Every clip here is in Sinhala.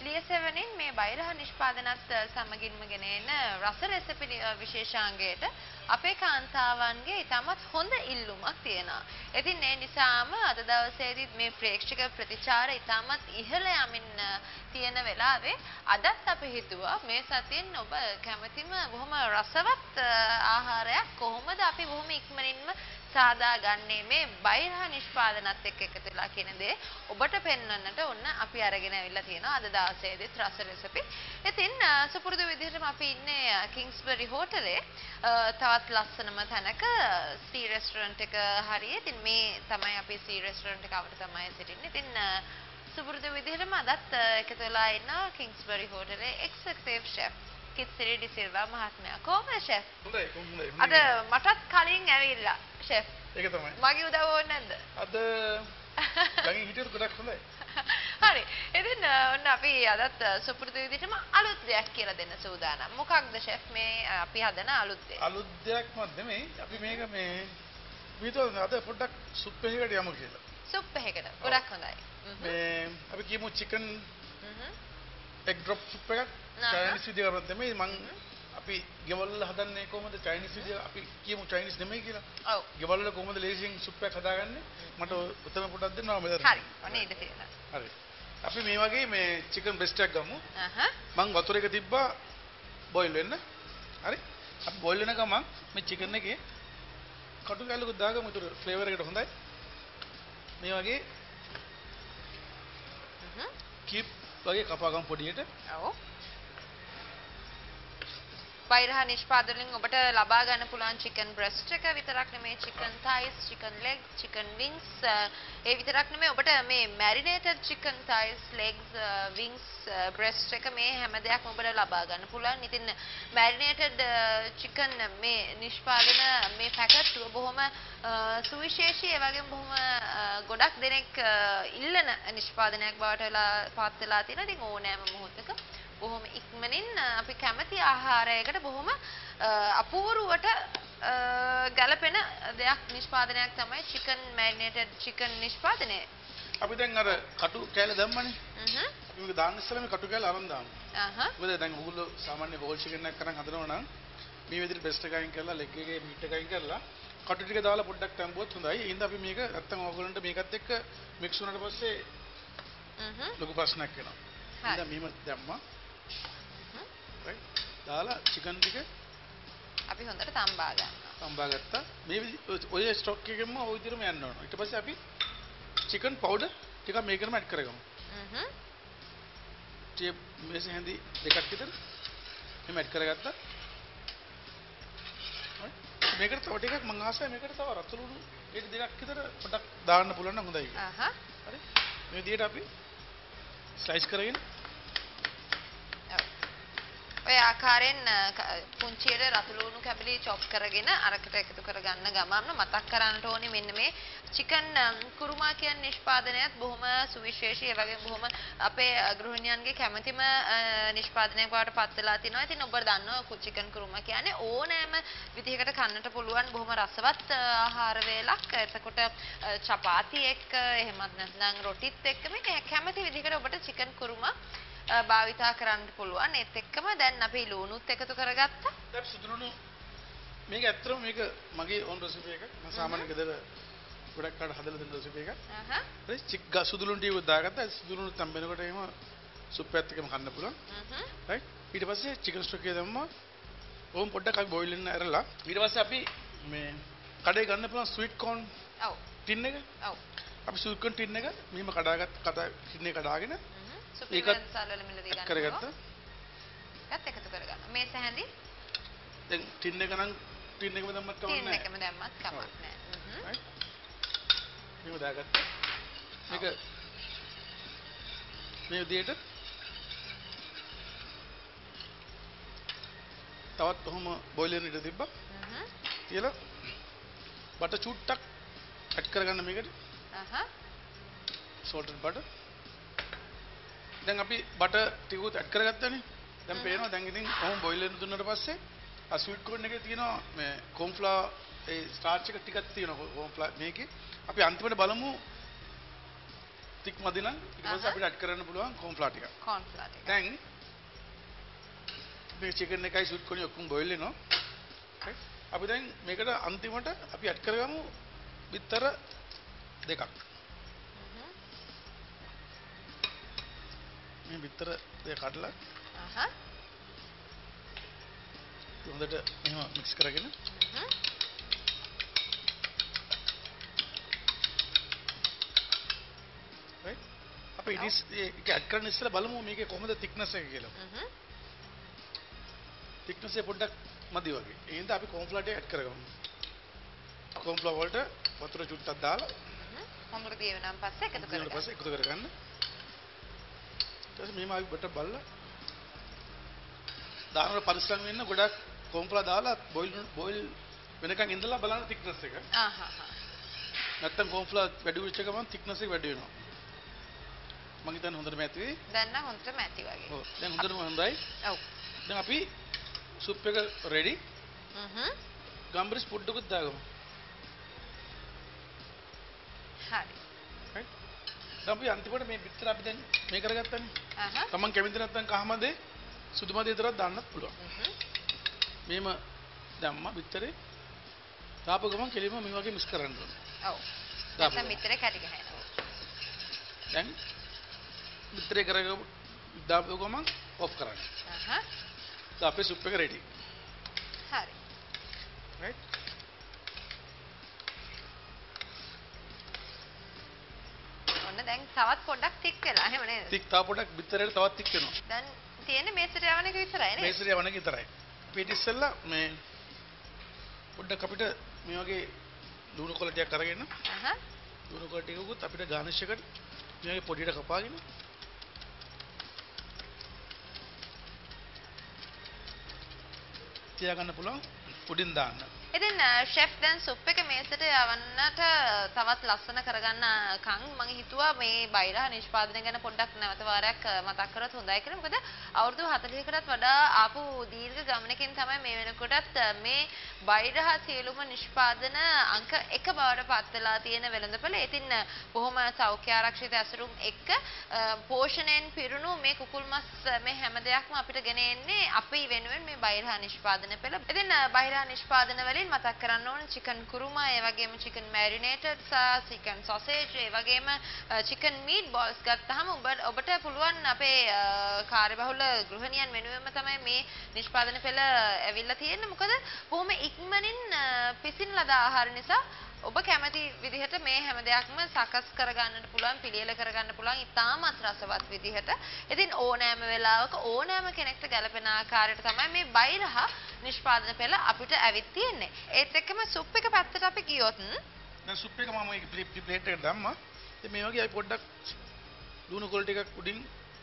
ලියසෙවණින් මේ බයිරහ නිෂ්පාදනත් සමගින්ම ගෙන එන රස රෙසිපි විශේෂාංගයට අපේ කාන්තාවන්ගේ ඉතාමත් හොඳ ඉල්ලුමක් තියෙනවා. ඉතින් ඒ නිසාම අද දවසේදී මේ ප්‍රේක්ෂක ප්‍රතිචාර ඉතාමත් ඉහළ යමින් තියෙන වෙලාවේ අදත් අපි හිතුවා මේ සතියෙන් ඔබ කැමතිම බොහොම රසවත් ආහාරයක් කොහොමද අපි බොහොම ඉක්මනින්ම සාදා ගන්නේ මේ බයිරහ නිෂ්පාදනත් එක්ක එකතු වෙලා කියන දේ ඔබට පෙන්වන්නට ඔන්න අපි අරගෙන ඇවිල්ලා තියෙනවා අද දවසේදීත් රස රෙසිපි. ඉතින් සුපුරුදු විදිහටම අපි ඉන්නේ කිංස්බරි හෝටලේ තවත් ලස්සනම තැනක සී රෙස්ටොරන්ට් එක හරියේ. ඉතින් මේ තමයි අපි සී රෙස්ටොරන්ට් එක අවට තමයි සිටින්නේ. ඉතින් සුපුරුදු විදිහටම අදත් එකතු වෙලා ඉන්නවා කිංස්බරි හෝටලේ එක්සිකියුටිව් ෂෙෆ් කිත්සිරි ඩි සිල්වා මහත්මයා. කොහොමද ෂෙෆ්? හොඳයි. අද මටත් කලින් ඇවිල්ලා ෂෙෆ්. ඒක තමයි. මගේ උදව් ඕනේ නැද්ද? අද ගඟින් හිටියොත් ගොඩක් හොඳයි. හරි. ඉතින් ඔන්න අපි අදත් සුපුරුදු විදිහටම අලුත් දෙයක් කියලා දෙන්න සූදානම්. මොකක්ද ෂෙෆ් මේ අපි හදන අලුත් දෙයක්? අලුත් දෙයක්ම නෙමෙයි. අපි මේක විතර අද පොඩ්ඩක් සුප් එකකට යමු කියලා. සුප් එකකට. ගොඩක් හොඳයි. අපි කියමු චිකන් එග් ඩ්‍රොප් සුප් එකක්. චයිනීස් විදියට කරොත් නෙමෙයි මං අපි ගෙවල් වල හදන්නේ කොහොමද චයිනීස් විදිය අපි කියමු චයිනීස් නෙමෙයි කියලා. ඔව්. ගෙවල් වල කොහොමද ලේසියෙන් සුප් එකක් හදාගන්නේ? මට උත්තර පොඩක් දෙන්න ඕන මෙතන. හරි. අනේ ඉඳ තියෙනවා. හරි. අපි මේ වගේ මේ චිකන් බ්‍රෙස්ට් එකක් ගමු. මං වතුර එක තිබ්බා බොයිල් වෙන්න. හරි. අපි බොයිල් වෙන ගමන් මේ චිකන් එකේ කටු කැල්ලකුත් දාගමු. ඒතර ෆ්ලේවර් එකට හොඳයි. මේ වගේ කීප් වගේ කපා ගමු පොඩියට. ඔව්. බයිරහ නිෂ්පාදනයෙන් ඔබට ලබා ගන්න පුළුවන් චිකන් බ්‍රෙස්ට් එක විතරක් නෙමෙයි chicken thighs, chicken leg, chicken wings ඒ විතරක් නෙමෙයි ඔබට මේ marinated chicken thighs, legs, wings, breast එක මේ හැම දෙයක්ම ඔබට ලබා ගන්න පුළුවන්. ඉතින් මැරිනේටඩ් චිකන් මේ නිෂ්පාදන මේ පැකට් බොහොම සුවිශේෂී ඒ වගේම බොහොම ගොඩක් දෙනෙක් ඉල්ලන නිෂ්පාදනයක් බවට පත් වෙලා තියෙනවා. ඉතින් ඕනෑම මොහොතක බොහොම ඉක්මනින් අපි කැමති ආහාරයකට බොහොම අපූර්වට ගැලපෙන දෙයක් නිෂ්පාදනයක් තමයි චිකන් මැරිනේටඩ් චිකන් නිෂ්පාදනය. අපි දැන් අර කටු කෑල්ල දැම්මනේ. අපි මේක දාන්න ඉස්සෙල්ලා මේ කටු කෑල්ල අරන් දාමු. මොකද දැන් ඔයගොල්ලෝ සාමාන්‍ය බෝල් චිකන් එකක් කරන් හදනවා නම් මේ විදිහට බෙස්ට් එක අයින් කරලා ලෙග් එකේ මීට් එක අයින් කරලා කටු ටික දාලා පොඩ්ඩක් තැම්බුවොත් හොඳයි. ඒ හින්දා අපි මේක නැත්තම් ඔයගොල්ලන්ට මේකත් එක්ක මික්ස් වුණාට පස්සේ ලොකු ප්‍රශ්නයක් වෙනවා. ඉතින් මෙහෙම දැම්මා. දාලා චිකන් ටික අපි හොඳට තම්බා ගන්නවා. තම්බා ගත්තා. මේ ඔය ස්ටොක් එකෙන්ම ওই විදිහටම යන්න ඕන. ඊට පස්සේ අපි චිකන් පවුඩර් ටිකක් මේකටම ඇඩ් කරගමු. මේස හැඳි දෙකක් විතර එහෙම ඇඩ් කරගත්තා. මේකට තව ටිකක් මම ආසයි මේකට තව රතුළුණු දෙකක් විතර පොඩක් දාන්න පුළුවන් නම් හොඳයි. හරි. මේ විදිහට අපි ස්ලයිස් කරගෙන ඔය ආකාරයෙන් පුංචියට රතුළුණු කැබලි චොප් කරගෙන අරකට එකතු කරගන්න ගමන් මතක් කරන්නට ඕනේ මෙන්න මේ චිකන් කුරුමා කියන නිෂ්පාදනයත් බොහොම සුවිශේෂී ඒ වගේම බොහොම අපේ ගෘහිණියන්ගේ කැමැතිම නිෂ්පාදනයක් බවට පත් වෙලා තිනවා. ඉතින් ඔබ දන්නවා චිකන් කුරුමා කියන්නේ ඕනෑම විදිහකට කන්නට පුළුවන් බොහොම රසවත් ආහාර වේලක්. එතකොට චපාති එක්ක එහෙමත් නැත්නම් රොටිත් එක්ක මේ කැමැති විදිහකට ඔබට චිකන් කුරුමා භාවිතා කරන්න පුළුවන්. ඒත් එක්කම දැන් අපි ලුණුත් එකතු කරගත්තා. දැන් සුදුලුණු මේක ඇත්තටම මේක මගේ ඕන් රෙසිපි එකක්. මම සාමාන්‍ය ගෙදර ගොඩක් කාට හදලා දෙන රෙසිපි එකක්. හරි සුදුලුණු ටික දාගත්තා. සුදුලුණු තම්බෙනකොට එහෙම සුප් එකත් එක්කම කන්න පුළුවන්. රයිට්. ඊට පස්සේ චිකන් ස්ටොක් එක දැම්මා. ඕම් පොඩ්ඩක් අපි බොයිල් වෙන්න ඇරලා ඊට පස්සේ අපි මේ කඩේ ගන්න පුළුවන් ස්වීට් කෝන් ඔව් ටින් එක. ඔව්. අපි ස්වීට් කෝන් ටින් එක මෙහෙම ටින් එක කඩාගෙන ඒකත් සාලවල මිලදී ගන්නවා. කරගත්තා. ඒකත් එකතු කරගන්න. මේ සැහැඳි දැන් ටින් එක නම් ටින් එකම දැම්මත් කමක් නැහැ. ටින් එකම දැම්මත් කමක් නැහැ. මේක දාගත්තා. මේක මේ විදිහට තවත් කොහොම බොයිල් වෙන ඉඳ තිබ්බා. කියලා බටර් චුට්ටක් ඇඩ් කරගන්න මේකට. salted butter. දැන් අපි බටර් ටිකුත් ඇඩ් කරගත්තානේ. දැන් පේනවා දැන් ඉතින් කොහොම බොයිල් වෙන දුන්නාට පස්සේ ආ ස්වීට් කෝන් එකේ තියෙනවා මේ කෝන් ෆ්ලවර් ඒ ස්ටාර්ච් එක ටිකක් තියෙනවා කෝන් ෆ්ලවර් මේකේ. අපි අන්තිමට බලමු තික් මදි නම් ඊට පස්සේ අපිට ඇඩ් කරන්න පුළුවන් කෝන්ෆ්ලවර් ටික. කෝන්ෆ්ලවර් ටික. දැන් මේ චිකන් එකයි ස්වීට් කෝර්න් ඔක්කොම බොයිල් වෙනවා. අපි දැන් මේකට අන්තිමට අපි ඇඩ් කරගමු බිත්තර දෙකක්. මේ බිත්තර දෙක කඩලා හොඳට එහෙම මික්ස් කරගෙන අපි ඒක ඇඩ් කරන්න ඉස්සෙල්ලා බලමු මේකේ කොහොමද thickness එක කියලා. thickness එක පොඩ්ඩක් මදි වගේ. ඒ හින්දා අපි cornflour ටික ඇඩ් කරගමු. cornflour වලට වතුර චුට්ටක් දාලා හොඳට දියවෙනාන් පස්සේ එකතු කරගන්න. ඊට පස්සේ එකතු කරගන්න. ඊට පස්සේ මේම අපි බට බලලා දානවල පරිස්සම් වෙන්න ගොඩක් cornflour දාලා බොයිල් වෙනකන් ඉඳලා බලන්න thickness එක. නැත්තම් cornflour වැඩි වෙච්ච ගමන් thickness එක වැඩි වෙනවා. මම හිතන්නේ හොඳටම ඇති වෙයි. දැන් නම් හොඳටම ඇති වගේ. ඔව්. දැන් හොඳටම හොඳයි. ඔව්. දැන් අපි සුප් එක රෙඩි. ගම්බරිස් පොඩ්ඩකුත් දාගමු. හරි. right. දැන් අපි අන්තිමට මේ බිත්තර අපි දැන් මේ කරගත්තානේ. තමන් කැමති නැත්නම් කහමදේ සුදු මදේ විතරක් දාන්නත් පුළුවන්. මේම දැම්මා බිත්තරේ. දාපු ගමන් කෙලින්ම මේ වගේ මික්ස් කරන්න ඕනේ. ඔව්. නැත්නම් බිත්තරේ කැටි ගහනවා. දැන් බිත්තරේ කරගමු දාපු ගමන් ඔෆ් කරන්න. දැන් අපේ සුප් එක රෙඩි. හරි. right. ඔන්න දැන් තවත් පොඩ්ඩක් තික් වෙලා එහෙම නේද? තික් තව පොඩ්ඩක් බිත්තරේට තවත් තික් වෙනවා. දැන් තියෙන්නේ මේසට යවන එක විතරයි නේද? මේසට යවන එක විතරයි. පිට ඉස්සෙල්ලා මේ පොඩ්ඩක් අපිට මේ වගේ ලුණු කොළ ටිකක් අරගෙන ලුණු කොළ ටිකකුත් අපිට ගානිෂ් එකට මේ වගේ පොඩියට කපාගෙන තියාගන්න පුළුවන් උඩින් දාන්න. ඉතින් ෂෙෆ් දැන් සුප් එක මේසට යවන්නට තවත් ලස්සන කරගන්න කන් මම හිතුවා මේ බයිරහ නිෂ්පාදනය ගැන පොඩ්ඩක් නැවත වාරයක් මතක් කරොත් හොඳයි කියලා. මොකද අවුරුදු 40කටත් වඩා ආපු දීර්ඝ ගමනකින් තමයි මේ වෙනකොටත් මේ බයිරහ සියලුම නිෂ්පාදන අංක 1 බවට පත් වෙලා තියෙන වෙළඳපොළ. ඉතින් බොහොම සෞඛ්‍ය ආරක්ෂිත ඇසුරුම් එක්ක පෝෂණයෙන් පිරුණු මේ කුකුල් මස් මේ හැම දෙයක්ම අපිට ගෙන එන්නේ අපි වෙනුවෙන් මේ බයිරහ නිෂ්පාදන පෙළ. ඉතින් බයිරහ නිෂ්පාදන වලින් මතක් කරන්න ඕන චිකන් කුරුමා, ඒ වගේම චිකන් මැරිනේටඩ් සහ චිකන් සොසේජ්, ඒ වගේම චිකන් මීට් බෝල්ස් ගත්තාම ඔබට පුළුවන් අපේ කාර්යබහුල ගෘහණියන් වෙනුවෙන්ම තමයි මේ නිෂ්පාදන පෙළ ඇවිල්ලා තියෙන්නේ. මොකද බොහොම ඉක්මනින් පිසින ලද ආහාර නිසා ඔබ කැමති විදිහට මේ හැම දෙයක්ම සකස් කරගන්නට පුළුවන්, පිළියෙල කරගන්න පුළුවන් ඉතාමත් රසවත් විදිහට. ඉතින් ඕනෑම වෙලාවක ඕනෑම කෙනෙක්ට ගැලපෙන ආකාරයට තමයි මේ බයිරහ නිෂ්පාදන පෙළ අපිට ඇවිත් තියෙන්නේ. ඒත් එක්කම සුප් එක පැත්තට අපි ගියොත් දැන් සුප් එක මම මේ ප්ලේට් එකට දැම්මා. ඉතින් මේ වගේ අය පොඩ්ඩක් ලුණු කොළ ටිකක් උඩින්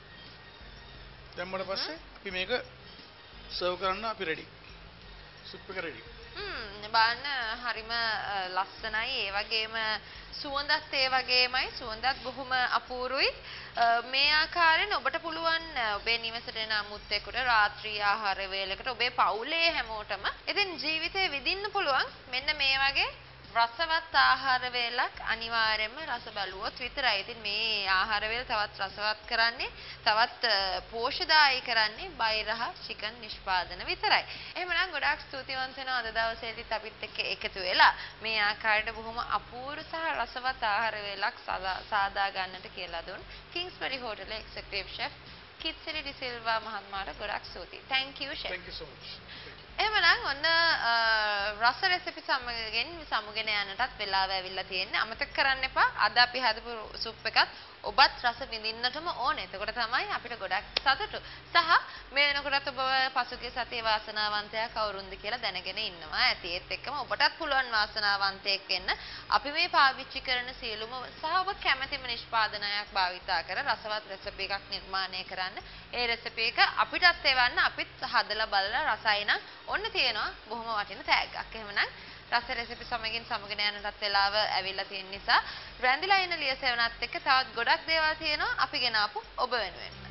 දැම්මට පස්සේ අපි මේක සර්ව් කරන්න අපි රෙඩි. සුප් එක රෙඩි. බලන්න හරිම ලස්සනයි. ඒ වගේම සුවඳත් ඒ වගේමයි. සුවඳත් බොහොම අපූරුයි. මේ ආකාරයෙන් ඔබට පුළුවන් ඔබේ නිවසට එන අමුත්තෙකුට රාත්‍රී ආහාර වේලකට ඔබේ පවුලේ හැමෝටම ඉතින් ජීවිතේ විඳින්න පුළුවන් මෙන්න මේ වගේ රසවත් ආහාර වේලක් අනිවාර්යයෙන්ම රස බැලුවොත් විතරයි. ඉතින් මේ ආහාර වේල තවත් රසවත් කරන්නේ, තවත් පෝෂ්‍යදායී කරන්නේ බයිරහ චිකන් නිෂ්පාදන විතරයි. එහෙමනම් ගොඩාක් ස්තුතිවන්ත වෙනවා අද දවසේදීත් අපිත් එක්ක එකතු වෙලා මේ ආකාරයට බොහොම අපූර්ව සහ රසවත් ආහාර වේලක් සාදා ගන්නට කියලා දුන් කිංස්බරි හෝටලේ එක්සිකියුටිව් ෂෙෆ් කිත්සිරි ඩි සිල්වා මහත්මයාට ගොඩාක් ස්තුතියි. Thank you chef. Thank you so much. එහෙමනම් ඔන්න රස රෙසිපි සමුගෙන යන්නටත් වෙලාව ඇවිල්ලා තියෙන්නේ. අමතක කරන්න එපා. අද අපි හදපු සුප් එකත් ඔබත් රස විඳින්නටම ඕනේ. එතකොට තමයි අපිට ගොඩක් සතුටු. සහ මේ වෙනකොටත් ඔබ පසුගිය සතියේ වාසනාවන්තයා කවුරුන්ද කියලා දැනගෙන ඉන්නවා ඇති. ඒත් එක්කම ඔබටත් පුළුවන් වාසනාවන්තයෙක් වෙන්න. අපි මේ පාවිච්චි කරන සියලුම සහ ඔබ කැමැතිම නිෂ්පාදනයක් භාවිතා කර රසවත් රෙසිපි එකක් නිර්මාණය කරන්න. ඒ රෙසිපි එක අපිටත් එවන්න. අපිත් හදලා බලලා රසයි නම් ඔන්න තියෙනවා බොහොම වටින තෑග්ගක්. එහෙමනම් රස රෙසිපි සමගින් යනටත් වෙලාව ඇවිල්ලා තියෙන නිසා රැඳිලා ඉන්න ලියසෙවණත් එක්ක තවත් ගොඩක් දේවල් තියෙනවා අපි ගෙන ආපු ඔබ වෙනුවෙන්.